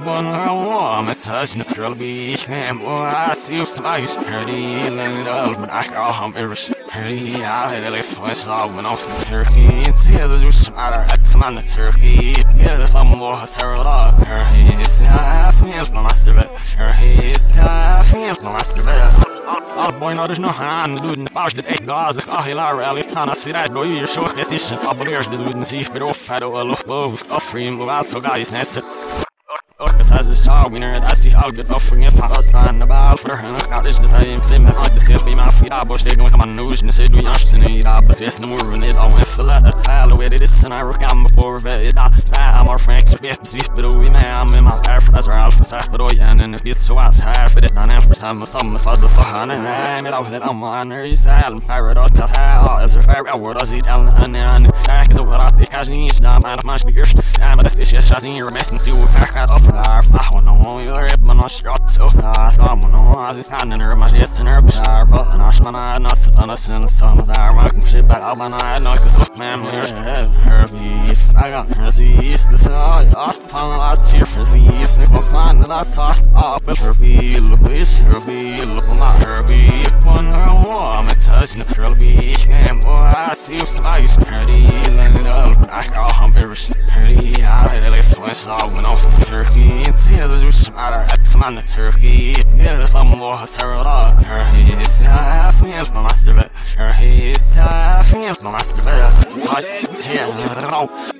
one warm, it's us, no be him, or I see spice, pretty little, but I can't irish. Pretty, I live for so when I was in Turkey. It's here, there's a smatter at some on the Turkey. Yeah, the fun was terrible. Her is half meals, my master bed. Her is half meals, my master bed. All boy, no, there's no hand, dude, in the pouch that eight guys, the Kahila rally, can I see that? Go, you're sure, this is a couple years, the dude, and see if it all fed over, look, both, offering, move out, so guys, that's it. As a show winner, I see how good offering if I was on the ball for her. Look out, this the same sim, and I just be my feet. I was taking my news and said, we are sitting it up, but yes, no more than it. I went for the hell away to this, and I rock on before it. I'm our Franks, but see, but we may, I'm in my staff, as our alpha staff, but oh, yeah, and if it's so I half it, I never saw my son, the father, so I made out that I'm on her, he's silent, pirate, or tell how, as a fair word, as he down, and Jack is over at the casino, he's not mad of my speakers. I'm a suspicious, as in your best, and see what I got off our. I don't know you're it, but not shot so I thought, no, I was standing there, my shit's in her bizarre, but an ashman, I not sit on us in the sun, as I rock and shit back up, and I knock the hook, man, with her beef. I got her east, this is all I lost, found a lot here for the east, and comes on, and I soft up, but her feel, wish her feel, but not her beef. One her warm, it's us, no girl beach, and boy, I see you spice, pretty, and up, I got him, pretty, I live for myself when I was in Turkey. Yeah, there's a smatter at some on the Turkey. Yeah, the fun was terrible. Her is half meals, my master bed. Her is half meals, my master bed. Yeah,